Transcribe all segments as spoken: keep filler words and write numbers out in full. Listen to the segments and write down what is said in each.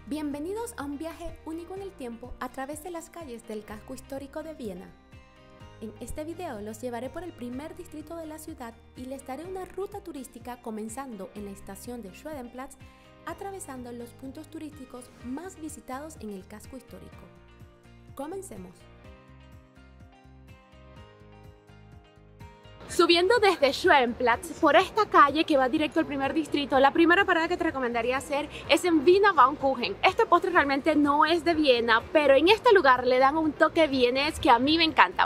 Bienvenidos a un viaje único en el tiempo a través de las calles del casco histórico de Viena. En este video los llevaré por el primer distrito de la ciudad y les daré una ruta turística comenzando en la estación de Schwedenplatz, atravesando los puntos turísticos más visitados en el casco histórico. Comencemos. Subiendo desde Schwedenplatz por esta calle que va directo al primer distrito, la primera parada que te recomendaría hacer es en Wiener Baumkuchen. Este postre realmente no es de Viena, pero en este lugar le dan un toque vienés que a mí me encanta.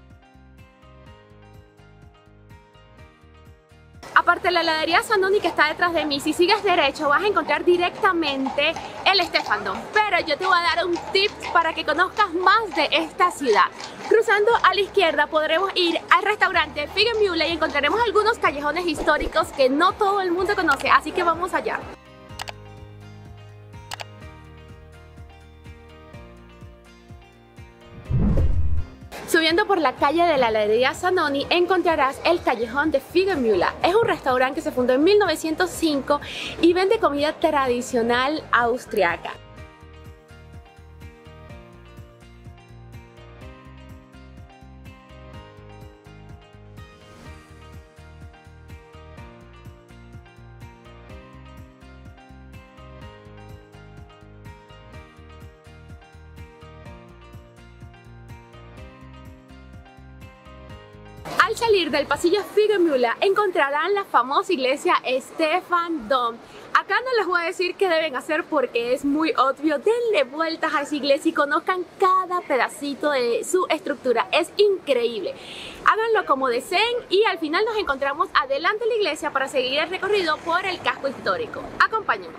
Aparte de la heladería Zanoni que está detrás de mí, si sigues derecho vas a encontrar directamente el Stephandom. Pero yo te voy a dar un tip para que conozcas más de esta ciudad. Cruzando a la izquierda podremos ir al restaurante Figemühle y encontraremos algunos callejones históricos que no todo el mundo conoce, así que vamos allá. Subiendo por la calle de la heladería Zanoni encontrarás el callejón de Figemühle. Es un restaurante que se fundó en mil novecientos cinco y vende comida tradicional austriaca. Al salir del pasillo Figemühle encontrarán la famosa iglesia Stephandom. Acá no les voy a decir qué deben hacer porque es muy obvio. Denle vueltas a esa iglesia y conozcan cada pedacito de su estructura. Es increíble. Háganlo como deseen y al final nos encontramos adelante de la iglesia para seguir el recorrido por el casco histórico. Acompáñenme.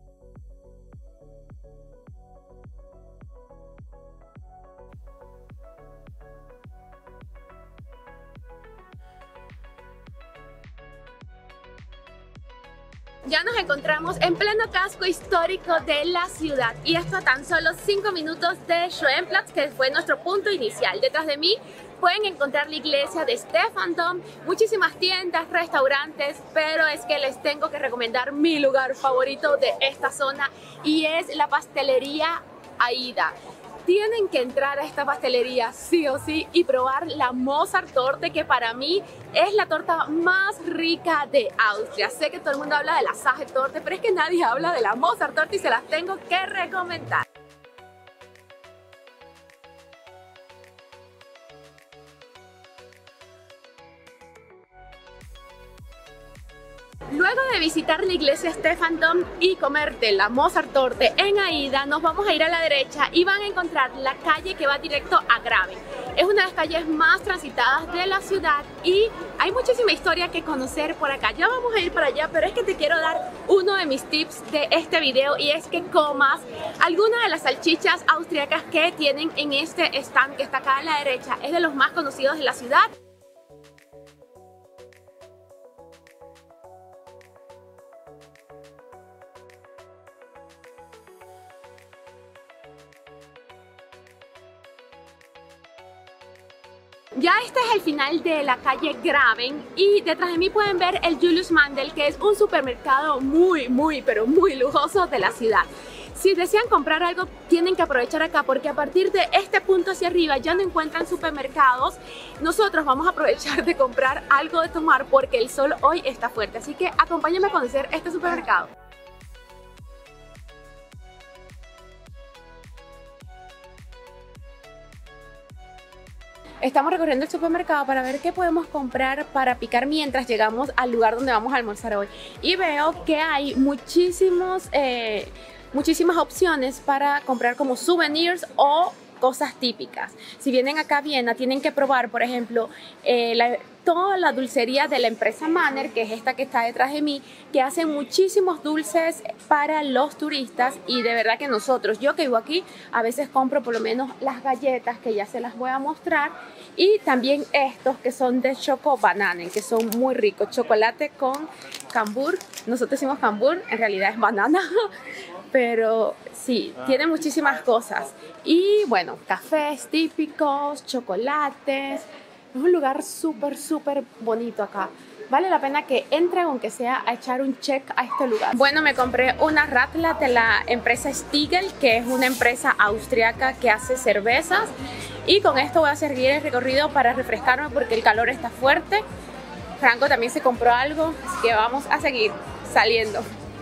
Ya nos encontramos en pleno casco histórico de la ciudad y esto a tan solo cinco minutos de Schwedenplatz, que fue nuestro punto inicial. Detrás de mí pueden encontrar la iglesia de Stephandom, muchísimas tiendas, restaurantes, pero es que les tengo que recomendar mi lugar favorito de esta zona y es la pastelería Aida. Tienen que entrar a esta pastelería sí o sí y probar la Mozart-Torte, que para mí es la torta más rica de Austria. Sé que todo el mundo habla de la Sage-Torte, pero es que nadie habla de la Mozart-Torte y se las tengo que recomendar. Luego de visitar la iglesia Stephandom y comerte la Mozart-Torte en Aida, nos vamos a ir a la derecha y van a encontrar la calle que va directo a Graben. Es una de las calles más transitadas de la ciudad y hay muchísima historia que conocer por acá. Ya vamos a ir para allá, pero es que te quiero dar uno de mis tips de este video y es que comas alguna de las salchichas austriacas que tienen en este stand que está acá a la derecha. Es de los más conocidos de la ciudad. Ya este es el final de la calle Graben y detrás de mí pueden ver el Julius Mandel, que es un supermercado muy, muy, pero muy lujoso de la ciudad. Si desean comprar algo, tienen que aprovechar acá porque a partir de este punto hacia arriba ya no encuentran supermercados. Nosotros vamos a aprovechar de comprar algo de tomar porque el sol hoy está fuerte. Así que acompáñenme a conocer este supermercado. Estamos recorriendo el supermercado para ver qué podemos comprar para picar mientras llegamos al lugar donde vamos a almorzar hoy. Y veo que hay muchísimos, eh, muchísimas opciones para comprar como souvenirs o cosas típicas. Si vienen acá a Viena, tienen que probar, por ejemplo, eh, la, toda la dulcería de la empresa Manner, que es esta que está detrás de mí, que hacen muchísimos dulces para los turistas y de verdad que nosotros, yo que vivo aquí, a veces compro por lo menos las galletas que ya se las voy a mostrar y también estos que son de Choco Bananen, que son muy ricos, chocolate con cambur, nosotros decimos cambur, en realidad es banana, pero sí, tiene muchísimas cosas y bueno, cafés típicos, chocolates. Es un lugar súper, súper bonito acá. vale la pena que entren, aunque sea a echar un check a este lugar. Bueno, me compré una Radler de la empresa Stiegl, que es una empresa austriaca que hace cervezas, y con esto voy a seguir el recorrido para refrescarme porque el calor está fuerte. Franco también se compró algo, así que vamos a seguir saliendo.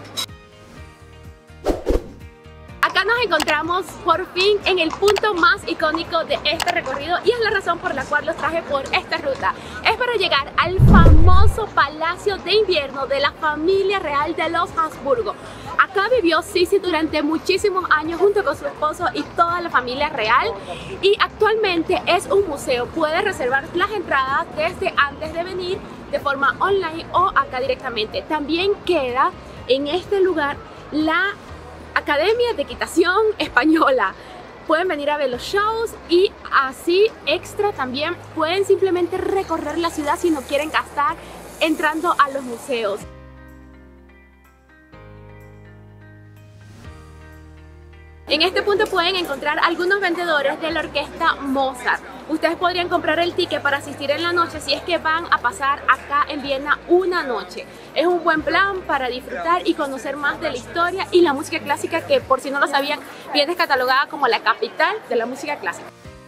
Acá nos encontramos por fin en el punto más icónico de este recorrido y es la razón por la cual los traje por esta ruta. Es para llegar al famoso Palacio de Invierno de la familia real de los Habsburgo. Acá vivió Sisi durante muchísimos años junto con su esposo y toda la familia real, y actualmente es un museo. Puedes reservar las entradas desde antes de venir de forma online o acá directamente. También queda en este lugar la Academia de Equitación Española. Pueden venir a ver los shows y así extra también pueden simplemente recorrer la ciudad si no quieren gastar entrando a los museos. En este punto pueden encontrar algunos vendedores de la orquesta Mozart. Ustedes podrían comprar el ticket para asistir en la noche si es que van a pasar acá en Viena una noche. Es un buen plan para disfrutar y conocer más de la historia y la música clásica, que por si no lo sabían, Viena es catalogada como la capital de la música clásica.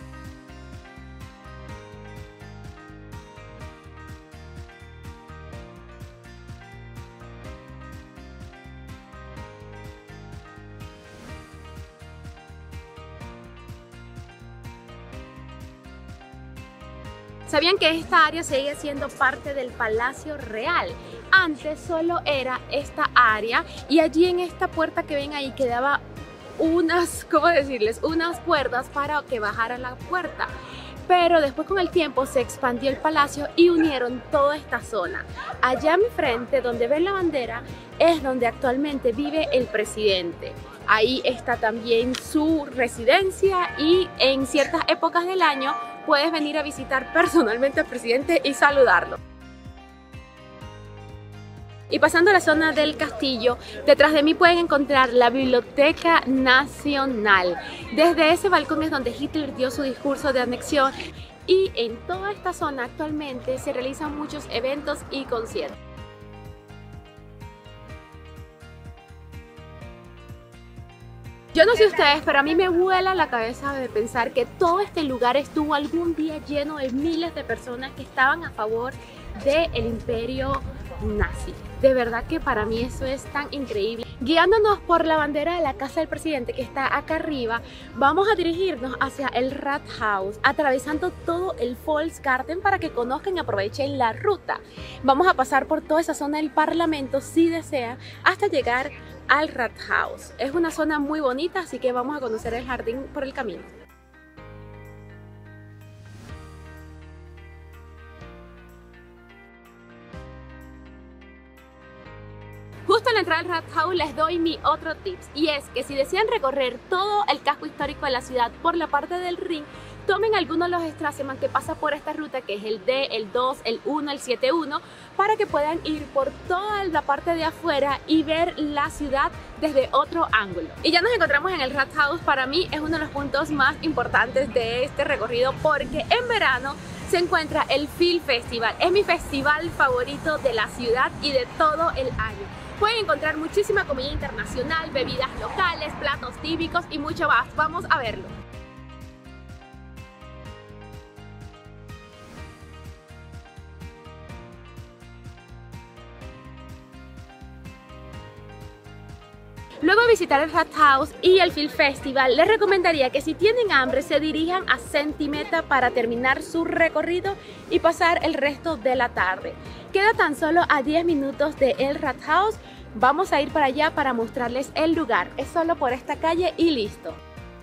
¿Sabían que esta área sigue siendo parte del Palacio Real? Antes solo era esta área y allí en esta puerta que ven ahí quedaba unas, ¿cómo decirles? Unas cuerdas para que bajara la puerta. Pero después con el tiempo se expandió el palacio y unieron toda esta zona. Allá a mi frente, donde ven la bandera, es donde actualmente vive el presidente. Ahí está también su residencia y en ciertas épocas del año puedes venir a visitar personalmente al presidente y saludarlo. Y pasando a la zona del castillo, detrás de mí pueden encontrar la Biblioteca Nacional. Desde ese balcón es donde Hitler dio su discurso de anexión y en toda esta zona actualmente se realizan muchos eventos y conciertos. Yo no sé ustedes, pero a mí me vuela la cabeza de pensar que todo este lugar estuvo algún día lleno de miles de personas que estaban a favor del imperio nazi. De verdad que para mí eso es tan increíble. Guiándonos por la bandera de la casa del presidente que está acá arriba, vamos a dirigirnos hacia el Rathaus, atravesando todo el Volksgarten para que conozcan y aprovechen la ruta. Vamos a pasar por toda esa zona del Parlamento si desean, hasta llegar al Rathaus. Es una zona muy bonita, así que vamos a conocer el jardín por el camino. Justo a la entrada del Rathaus les doy mi otro tips, y es que si desean recorrer todo el casco histórico de la ciudad por la parte del Rin, tomen alguno de los Straßenbahn que pasa por esta ruta, que es el D, el dos, el uno, el siete uno, para que puedan ir por toda la parte de afuera y ver la ciudad desde otro ángulo. Y ya nos encontramos en el Rathaus. Para mí es uno de los puntos más importantes de este recorrido porque en verano se encuentra el Filmfestival. Es mi festival favorito de la ciudad y de todo el año. Pueden encontrar muchísima comida internacional, bebidas locales, platos típicos y mucho más. Vamos a verlo. Luego de visitar el Rathaus y el Filmfestival, les recomendaría que si tienen hambre se dirijan a Centimeter para terminar su recorrido y pasar el resto de la tarde. Queda tan solo a diez minutos de el Rathaus. Vamos a ir para allá para mostrarles el lugar. Es solo por esta calle y listo.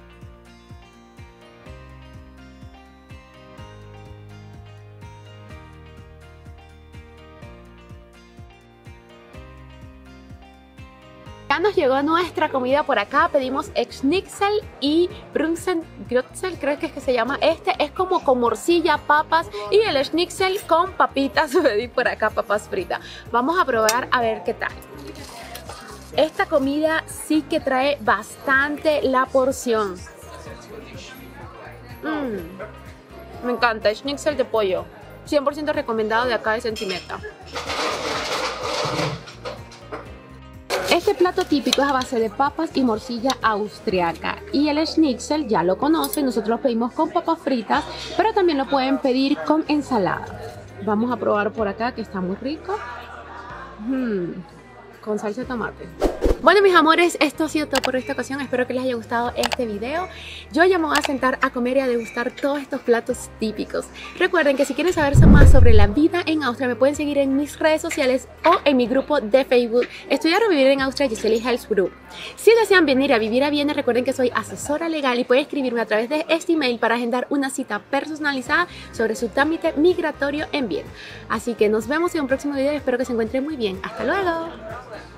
Ya nos llegó nuestra comida por acá. Pedimos Schnitzel y Brunsengrützel, creo que es que se llama este. Es como con morcilla, papas, y el Schnitzel con papitas. Pedí por acá papas fritas. Vamos a probar a ver qué tal. Esta comida sí que trae bastante la porción. Mm, me encanta, Schnitzel de pollo. cien por ciento recomendado de acá de Centineta. Este plato típico es a base de papas y morcilla austriaca, y el schnitzel ya lo conocen, nosotros lo pedimos con papas fritas, pero también lo pueden pedir con ensalada. Vamos a probar por acá, que está muy rico. Hmm, con salsa de tomate. Bueno, mis amores, esto ha sido todo por esta ocasión. Espero que les haya gustado este video. Yo ya me voy a sentar a comer y a degustar todos estos platos típicos. Recuerden que si quieren saber más sobre la vida en Austria, me pueden seguir en mis redes sociales o en mi grupo de Facebook Estudiar o Vivir en Austria, Giseli Health Group. Si desean venir a vivir a Viena, recuerden que soy asesora legal y pueden escribirme a través de este email para agendar una cita personalizada sobre su trámite migratorio en Viena. Así que nos vemos en un próximo video y espero que se encuentren muy bien. ¡Hasta luego!